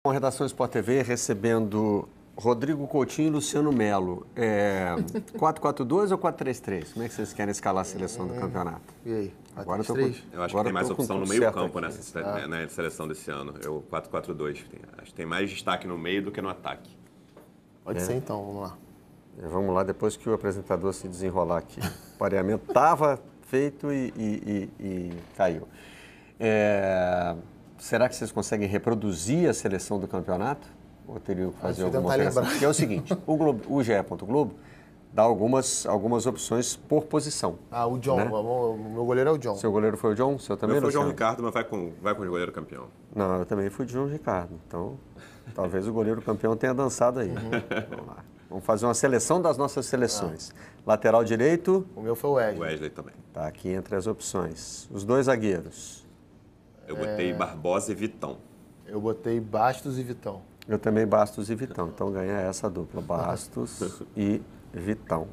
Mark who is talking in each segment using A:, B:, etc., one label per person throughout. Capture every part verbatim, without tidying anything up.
A: Com a Redação Sport T V recebendo Rodrigo Coutinho e Luciano Melo. É, quatro quatro dois ou quatro três três? Como é que vocês querem escalar a seleção do campeonato?
B: E aí?
A: Agora eu, tô com,
C: eu acho que tem mais opção no meio-campo nessa
B: ah.
C: né, seleção desse ano. Eu quatro quatro dois. Acho que tem mais destaque no meio do que no ataque.
B: Pode
A: é.
B: ser então, vamos lá.
A: Vamos lá, depois que o apresentador se desenrolar aqui. O pareamento estava feito e, e, e, e caiu. É, será que vocês conseguem reproduzir a seleção do campeonato? Ou teriam que fazer alguma coisa? Porque é o seguinte, o, Globo, o G E. Globo dá algumas, algumas opções por posição.
B: Ah, o John.
A: Né?
B: O meu goleiro é o John.
A: Seu goleiro foi o John? Seu também,
C: Meu foi o João
A: Luciano?
C: Ricardo, mas vai com, vai com o goleiro campeão.
A: Não, eu também fui de João Ricardo. Então, talvez o goleiro campeão tenha dançado aí.
B: Uhum.
A: Vamos lá. Vamos fazer uma seleção das nossas seleções. Ah. Lateral direito.
B: O meu foi o Wesley.
C: O Wesley também.
A: Tá aqui entre as opções. Os dois zagueiros.
C: Eu botei é... Barbosa e Vitão.
B: Eu botei Bastos e Vitão.
A: Eu também Bastos e Vitão. Então ganha essa dupla. Bastos e Vitão.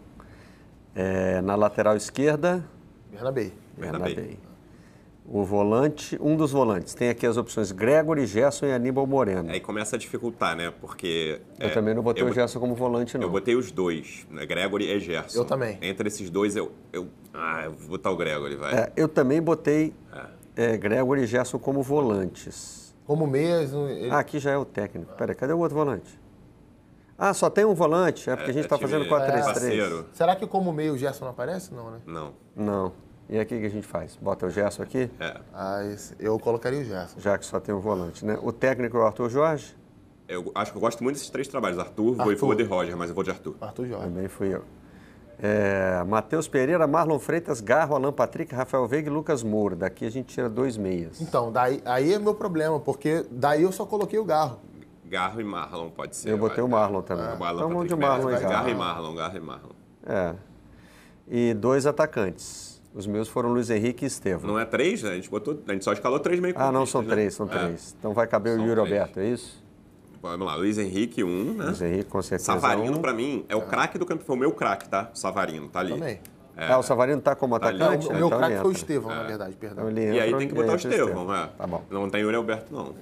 A: É, na lateral esquerda.
B: Bernabei.
A: Bernabei. Bernabei. O volante, um dos volantes. Tem aqui as opções Gregory, Gerson e Aníbal Moreno.
C: Aí começa a dificultar, né? Porque...
A: Eu é, também não botei o Gerson como volante, não.
C: Eu botei os dois, né? Gregory e Gerson.
B: Eu também.
C: Entre esses dois, eu... eu ah, eu vou botar o Gregory, vai.
A: É, eu também botei é. É, Gregory e Gerson como volantes.
B: Como meias... Ele...
A: Ah, aqui já é o técnico. Peraí, cadê o outro volante? Ah, só tem um volante? É porque é, a gente está é fazendo quatro três três.
B: É. Será que como meio o Gerson não aparece? Não, né?
C: Não.
A: Não. E aqui o que a gente faz? Bota o Gerson aqui?
C: É.
B: Ah, esse, eu colocaria o Gerson.
A: Já que só tem um volante, né? O técnico é o Arthur Jorge?
C: Eu acho que eu gosto muito desses três trabalhos. Arthur, Voivoda e Roger, mas eu vou de Arthur.
B: Arthur Jorge.
A: Também fui eu. É, Matheus Pereira, Marlon Freitas, Garro, Alan Patrick, Rafael Veiga e Lucas Moura. Daqui a gente tira dois meias.
B: Então, daí, aí é meu problema, porque daí eu só coloquei o Garro.
C: Garro e Marlon pode ser.
A: Eu botei o Marlon também.
C: É.
A: Então vamos de Marlon e Garro.
C: Garro e Marlon, Garro e Marlon.
A: É. E dois atacantes. Os meus foram Luiz Henrique e Estevão.
C: Não é três, né? A gente, botou, a gente só escalou três meio
A: Ah, não, são três, são
C: né?
A: três. É. Então vai caber são o Yuri três. Alberto, é isso?
C: Vamos lá, Luiz Henrique, um, né?
A: Luiz Henrique, com certeza.
C: Savarino,
A: um.
C: pra mim, é o craque do campo. Foi o meu craque, tá? O Savarino, tá ali.
B: Também.
A: É. Ah, o Savarino tá como
C: tá
A: atacante?
B: Não, o meu então craque foi o Estevão, é. na verdade, perdão.
A: Então,
C: e aí tem que botar o Estevão, é.
A: Tá bom.
C: Não tem Yuri Alberto, não.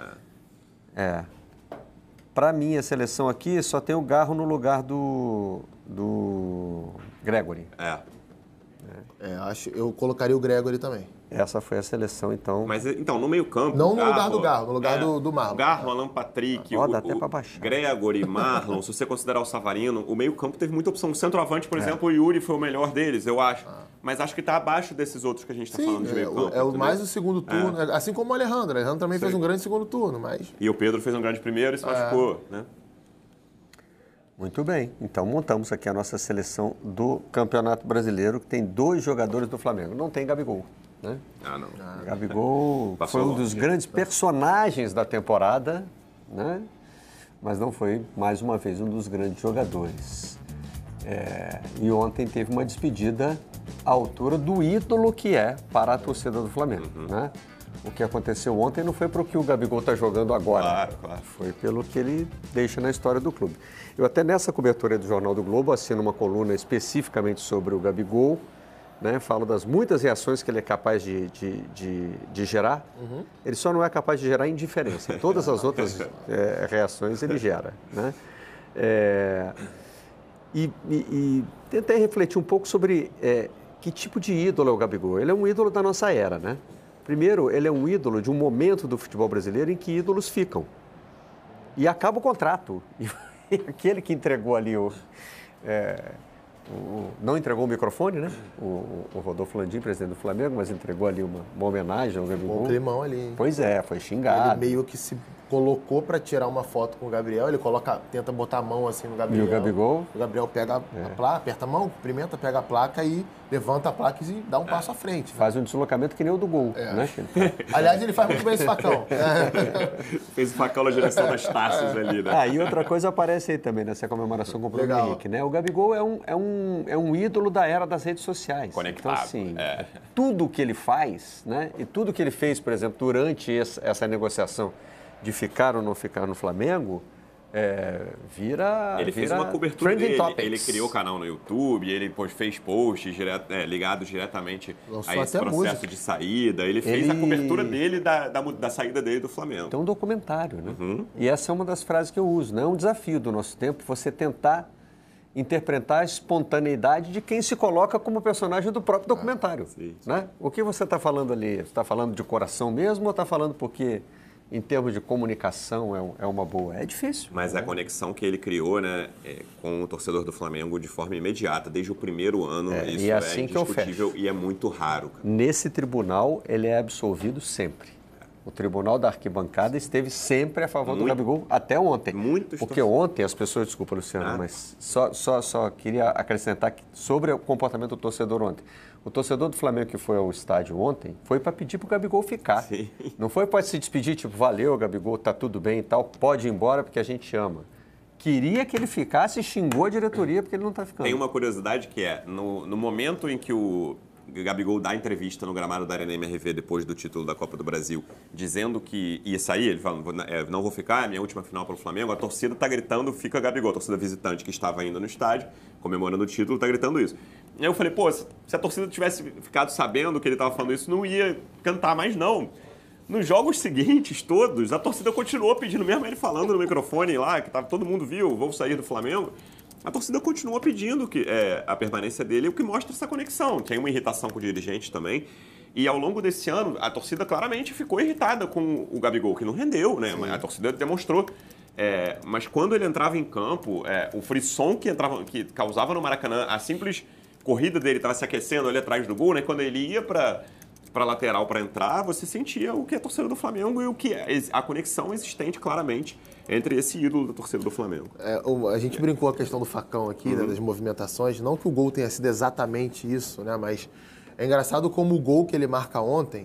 A: É. é. Para mim, a seleção aqui só tem o Garro no lugar do, do Gregory.
C: É.
B: É, acho, eu colocaria o Gregory também.
A: Essa foi a seleção, então...
C: Mas, então, no meio campo...
B: Não no
C: Garro,
B: lugar do Garro, no lugar é, do, do Marlon.
C: Garro, Alan Patrick,
A: oh,
C: o,
A: dá até
C: o
A: pra baixar.
C: Gregory, Marlon, se você considerar o Savarino, o meio campo teve muita opção. O centroavante, por é. exemplo, o Yuri foi o melhor deles, eu acho. Ah. Mas acho que está abaixo desses outros que a gente está falando de
B: é,
C: meio campo.
B: É o mais o segundo turno, é. assim como o Alejandro. O Alejandro também Sim. fez um grande segundo turno, mas...
C: E o Pedro fez um grande primeiro e se machucou, é. né?
A: Muito bem, então montamos aqui a nossa seleção do Campeonato Brasileiro, que tem dois jogadores do Flamengo. Não tem Gabigol, né?
C: Ah, não.
A: Ah, Gabigol foi um dos grandes personagens da temporada, né? Mas não foi, mais uma vez, um dos grandes jogadores. É, e ontem teve uma despedida à altura do ídolo que é para a torcida do Flamengo, uhum. né? O que aconteceu ontem não foi para o que o Gabigol está jogando agora.
C: Claro, claro.
A: Foi pelo que ele deixa na história do clube. Eu até nessa cobertura do Jornal do Globo assino uma coluna especificamente sobre o Gabigol, né? Falo das muitas reações que ele é capaz de, de, de, de gerar. Uhum. Ele só não é capaz de gerar indiferença. Todas as outras é, reações ele gera, né? É, e, e, e tentei refletir um pouco sobre é, que tipo de ídolo é o Gabigol. Ele é um ídolo da nossa era, né? Primeiro, ele é um ídolo de um momento do futebol brasileiro em que ídolos ficam. E acaba o contrato. E aquele que entregou ali o... É, o não entregou o microfone, né? O, o Rodolfo Landim, presidente do Flamengo, mas entregou ali uma, uma homenagem ao Gabigol.
B: Um climão ali. Hein?
A: Pois é, foi xingado.
B: Ele meio que se colocou para tirar uma foto com o Gabriel, ele coloca, tenta botar a mão assim no Gabriel.
A: E o Gabigol?
B: O Gabriel pega é. a placa, aperta a mão, cumprimenta, pega a placa e levanta a placa e dá um é. passo à frente.
A: Faz um deslocamento que nem o do gol, é. né?
B: Aliás, ele faz muito bem esse facão.
C: Fez o facão na direção das taças ali, né?
A: Ah, e outra coisa aparece aí também nessa comemoração com o Bruno Henrique, né? O Gabigol é um, é, um, é um ídolo da era das redes sociais.
C: Conectado.
A: Então, assim,
C: é.
A: tudo que ele faz, né? E tudo que ele fez, por exemplo, durante essa negociação de ficar ou não ficar no Flamengo, é, vira
C: Ele fez
A: vira
C: uma cobertura dele,
A: topics.
C: ele criou o canal no YouTube, ele fez posts direto, é, ligados diretamente
B: Lançou
C: a esse
B: até
C: processo
B: música.
C: de saída, ele fez
A: Ele-
C: a cobertura dele da, da, da saída dele do Flamengo.
A: Tem um documentário, né?
C: Uhum.
A: E essa é uma das frases que eu uso, né? É um desafio do nosso tempo você tentar interpretar a espontaneidade de quem se coloca como personagem do próprio documentário,
C: sim, sim.
A: né? O que você está falando ali? Você está falando de coração mesmo ou está falando porque, em termos de comunicação, é, um- é uma boa? É difícil.
C: Mas a conexão que ele criou, né, é, com o torcedor do Flamengo de forma imediata, desde o primeiro ano,
A: É,
C: isso
A: e é
C: é
A: assim que eu
C: indiscutível
A: fecho.
C: e é muito raro. Cara.
A: Nesse tribunal, ele é absolvido sempre. O tribunal da arquibancada esteve sempre a favor do
C: Muito.
A: Gabigol, até ontem.
C: Muitos
A: Porque ontem as pessoas, desculpa, Luciano,
C: Nada.
A: mas só, só, só queria acrescentar que sobre o comportamento do torcedor ontem. O torcedor do Flamengo que foi ao estádio ontem foi para pedir para o Gabigol ficar.
C: Sim.
A: Não foi para se despedir, tipo, valeu, Gabigol, tá tudo bem e tal, pode ir embora porque a gente ama. Queria que ele ficasse e xingou a diretoria porque ele não está ficando.
C: Tem uma curiosidade que é, no, no momento em que o Gabigol dá entrevista no gramado da Arena M R V depois do título da Copa do Brasil, dizendo que ia sair, ele fala, é, não vou ficar, é minha última final para o Flamengo, a torcida está gritando, fica Gabigol, a torcida visitante que estava ainda no estádio, comemorando o título, está gritando isso. E aí eu falei, pô, se a torcida tivesse ficado sabendo que ele estava falando isso, não ia cantar mais não. Nos jogos seguintes, todos, a torcida continuou pedindo, mesmo ele falando no microfone lá, que tava, todo mundo viu, vou sair do Flamengo, a torcida continua pedindo que, é, a permanência dele, o que mostra essa conexão. Tem uma irritação com o dirigente também. E ao longo desse ano, a torcida claramente ficou irritada com o Gabigol, que não rendeu, né? Mas a torcida demonstrou. É, mas quando ele entrava em campo, é, o frisson que, entrava, que causava no Maracanã, a simples corrida dele estava se aquecendo ali atrás do gol, né? Quando ele ia para para lateral para entrar, você sentia o que é a torcida do Flamengo e o que é a conexão existente claramente entre esse ídolo da torcida do Flamengo.
B: É, o- a gente brincou a questão do facão aqui, né, das movimentações. Não que o gol tenha sido exatamente isso, né? Mas é engraçado como o gol que ele marca ontem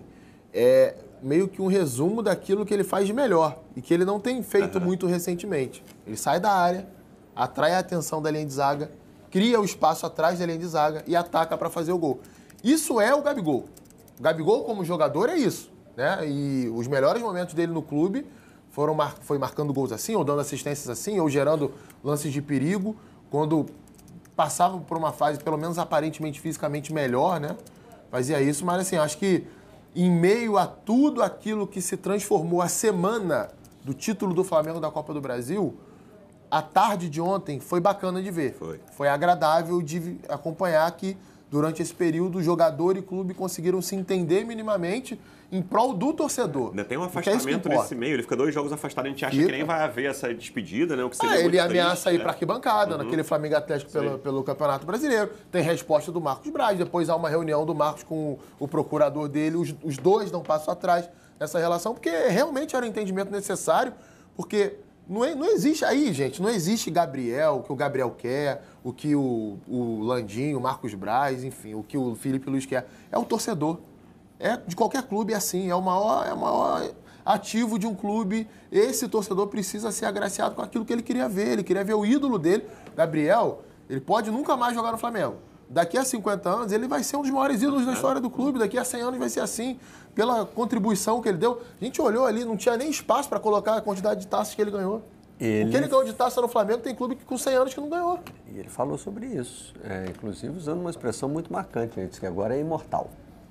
B: é meio que um resumo daquilo que ele faz de melhor e que ele não tem feito muito recentemente. Ele sai da área, atrai a atenção da linha de zaga, cria o espaço atrás da linha de zaga e ataca para fazer o gol. Isso é o Gabigol. O Gabigol, como jogador, é isso, né? E os melhores momentos dele no clube foram mar... foi marcando gols assim, ou dando assistências assim, ou gerando lances de perigo, quando passava por uma fase, pelo menos aparentemente fisicamente melhor, né? Fazia isso, mas assim, acho que em meio a tudo aquilo que se transformou a semana do título do Flamengo da Copa do Brasil, a tarde de ontem foi bacana de ver.
C: Foi.
B: Foi agradável de acompanhar que durante esse período, jogador e clube conseguiram se entender minimamente em prol do torcedor.
C: Ainda tem um
B: Porque é isso que
C: afastamento
B: importa.
C: nesse meio, ele fica dois jogos afastado, a gente acha
B: Fica.
C: que nem vai haver essa despedida, né? O que seria
B: Ah, ele
C: muito
B: ameaça
C: triste,
B: ir
C: né?
B: para arquibancada, naquele Flamengo Atlético pelo, pelo Campeonato Brasileiro. Tem resposta do Marcos Braz, depois há uma reunião do Marcos com o procurador dele, os, os dois dão um passo atrás nessa relação, porque realmente era o entendimento necessário, porque não, é, não existe aí, gente, não existe Gabriel, o que o Gabriel quer, o que o, o Landinho, o Marcos Braz, enfim, o que o Felipe Luiz quer. É o torcedor. É, de qualquer clube é assim, é o maior, é o maior ativo de um clube. Esse torcedor precisa ser agraciado com aquilo que ele queria ver. Ele queria ver o ídolo dele. Gabriel, ele pode nunca mais jogar no Flamengo. Daqui a cinquenta anos, ele vai ser um dos maiores ídolos da história do clube. Daqui a cem anos vai ser assim, pela contribuição que ele deu. A gente olhou ali, não tinha nem espaço para colocar a quantidade de taças que ele ganhou.
A: Ele...
B: O que ele ganhou de taça no Flamengo, tem clube que com cem anos que não ganhou.
A: E ele falou sobre isso, é, inclusive usando uma expressão muito marcante. Ele disse que agora é imortal.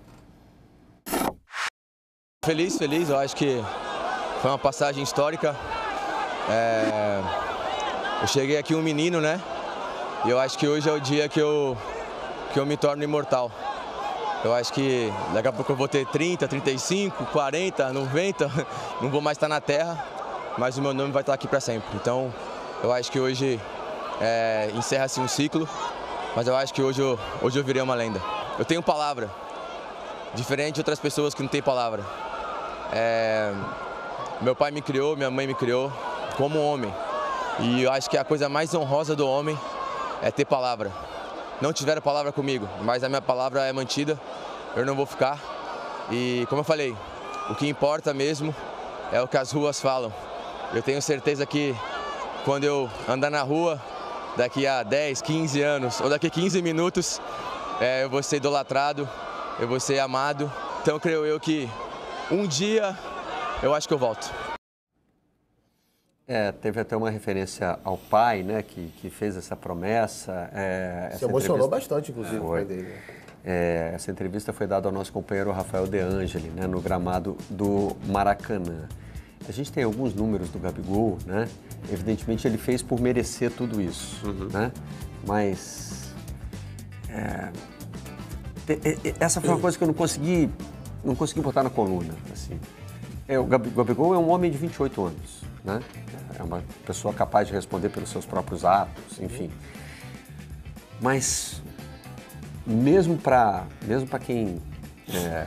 D: Feliz, feliz. Eu acho que foi uma passagem histórica. É... Eu cheguei aqui um menino, né? E eu acho que hoje é o dia que eu, que eu me torno imortal. Eu acho que daqui a pouco eu vou ter trinta, trinta e cinco, quarenta, noventa, não vou mais estar na Terra, mas o meu nome vai estar aqui para sempre. Então, eu acho que hoje é, encerra-se um ciclo, mas eu acho que hoje eu, hoje eu virei uma lenda. Eu tenho palavra, diferente de outras pessoas que não têm palavra. É, meu pai me criou, minha mãe me criou como homem. E eu acho que a coisa mais honrosa do homem é ter palavra. Não tiveram palavra comigo, mas a minha palavra é mantida, eu não vou ficar. E como eu falei, o que importa mesmo é o que as ruas falam. Eu tenho certeza que quando eu andar na rua, daqui a dez, quinze anos, ou daqui a quinze minutos, é, eu vou ser idolatrado, eu vou ser amado. Então creio eu que um dia eu acho que eu volto.
A: É, teve até uma referência ao pai, né, que, que fez essa promessa. É,
B: Se
A: essa
B: emocionou
A: entrevista...
B: bastante, inclusive,
A: Foi.
B: o pai dele.
A: É, essa entrevista foi dada ao nosso companheiro Rafael De Angeli, né, no gramado do Maracanã. A gente tem alguns números do Gabigol, né? Evidentemente ele fez por merecer tudo isso, uhum. né? Mas é, essa foi uma coisa que eu não consegui, não consegui botar na coluna, assim. É, o Gabigol é um homem de vinte e oito anos, né? É uma pessoa capaz de responder pelos seus próprios atos, enfim. Mas mesmo para mesmo para quem é,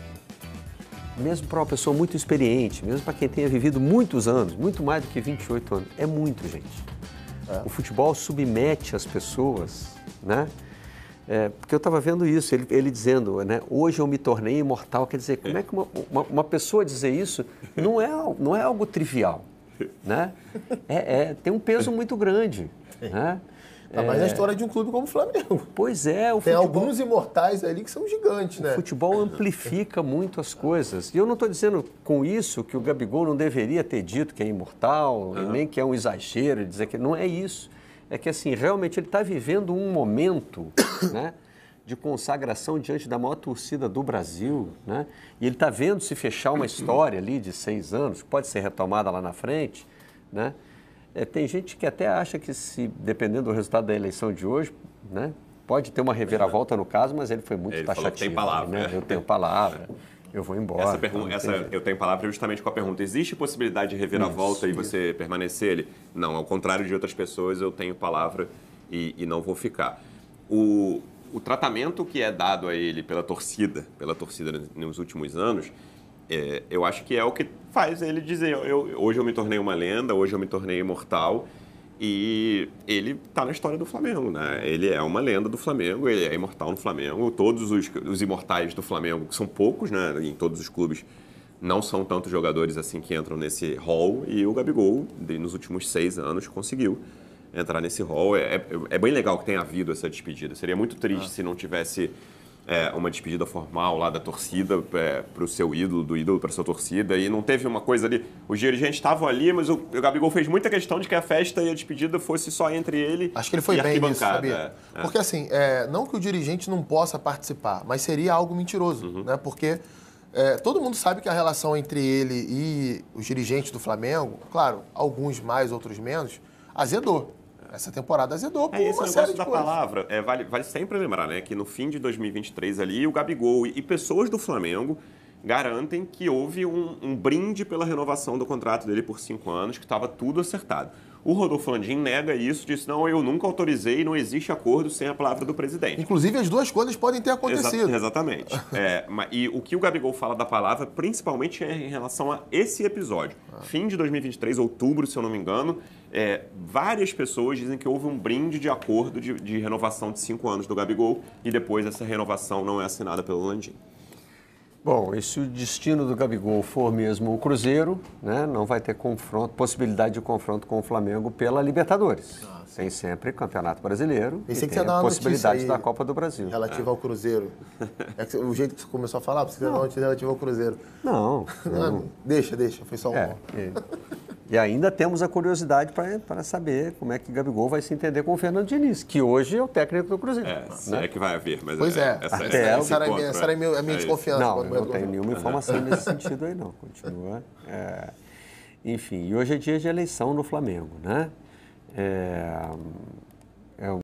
A: mesmo para uma pessoa muito experiente, mesmo para quem tenha vivido muitos anos, muito mais do que vinte e oito anos, é muito, gente. É. O futebol submete as pessoas, né? É, porque eu estava vendo isso, ele, ele dizendo, né? Hoje eu me tornei imortal. Quer dizer, como é que uma, uma, uma pessoa dizer isso não é, não é algo trivial, né? É, é, tem um peso muito grande, né?
B: Tá mais na história de um clube como o Flamengo.
A: Pois é. O
B: Tem
A: futebol,
B: alguns imortais ali que são gigantes, né?
A: O futebol amplifica muito as coisas. E eu não estou dizendo com isso que o Gabigol não deveria ter dito que é imortal, uhum. nem que é um exagero dizer que não é isso. É que, assim, realmente ele está vivendo um momento, né, de consagração diante da maior torcida do Brasil, né? E ele está vendo se fechar uma história ali de seis anos, que pode ser retomada lá na frente, né? É, tem gente que até acha que, se dependendo do resultado da eleição de hoje, né, pode ter uma reviravolta no caso, mas ele foi muito
C: ele
A: taxativo.
C: Falou que tem palavra.
A: Né? Eu tenho palavra, eu vou embora.
C: Essa, pergunta, essa eu tenho palavra justamente com a pergunta: existe possibilidade de reviravolta isso, e você isso. permanecer ali? Não, ao contrário de outras pessoas, eu tenho palavra e, e não vou ficar. O, o tratamento que é dado a ele pela torcida, pela torcida nos últimos anos, É, eu acho que é o que faz ele dizer, eu, hoje eu me tornei uma lenda, hoje eu me tornei imortal, e ele está na história do Flamengo, né? Ele é uma lenda do Flamengo, ele é imortal no Flamengo, todos os, os imortais do Flamengo, que são poucos, né? Em todos os clubes, não são tantos jogadores assim que entram nesse hall, e o Gabigol, nos últimos seis anos, conseguiu entrar nesse hall. É, é, é bem legal que tenha havido essa despedida, seria muito triste ah. se não tivesse... É, uma despedida formal lá da torcida é, para o seu ídolo, do ídolo para a sua torcida, e não teve uma coisa ali, os dirigentes estavam ali, mas o, o Gabigol fez muita questão de que a festa e a despedida fosse só entre ele
B: Acho que ele foi
C: e a
B: bem
C: arquibancada.
B: Nisso, sabia? É. Porque assim, é, não que o dirigente não possa participar, mas seria algo mentiroso, uhum. né? Porque é, todo mundo sabe que a relação entre ele e os dirigentes do Flamengo, claro, alguns mais, outros menos, azedou. Essa temporada azedou por
C: é, esse
B: uma
C: negócio
B: série de
C: da
B: coisas.
C: palavra, é, vale, vale sempre lembrar, né, que no fim de dois mil e vinte e três ali, o Gabigol e, e pessoas do Flamengo garantem que houve um, um brinde pela renovação do contrato dele por cinco anos, que estava tudo acertado. O Rodolfo Landim nega isso, disse, não, eu nunca autorizei, não existe acordo sem a palavra do presidente.
B: Inclusive, as duas coisas podem ter acontecido.
C: Exa exatamente. é, e o que o Gabigol fala da palavra, principalmente é em relação a esse episódio. Ah. Fim de dois mil e vinte e três, outubro, se eu não me engano, é, várias pessoas dizem que houve um brinde de acordo de, de renovação de cinco anos do Gabigol, e depois essa renovação não é assinada pelo Landim.
A: Bom, e se o destino do Gabigol for mesmo o Cruzeiro, né, não vai ter confronto, possibilidade de confronto com o Flamengo pela Libertadores. Ah, tem sempre Campeonato Brasileiro
B: e
A: tem a possibilidade da Copa do Brasil.
B: Relativa é. ao Cruzeiro. É que o jeito que você começou a falar, você não notícia relativa ao Cruzeiro.
A: Não. não.
B: não deixa, deixa, foi só um.
A: É, e, e ainda temos a curiosidade para saber como é que o Gabigol vai se entender com o Fernando Diniz, que hoje é o técnico do Cruzeiro.
C: É, se né? é que vai haver, mas
B: pois
C: é.
B: é.
C: Essa,
B: Até
C: essa,
B: essa, era, minha, essa era a minha, a minha é desconfiança.
A: Não, eu não tenho nenhuma informação uhum. nesse sentido aí, não. Continua. É, enfim, e hoje é dia de eleição no Flamengo, né? É, é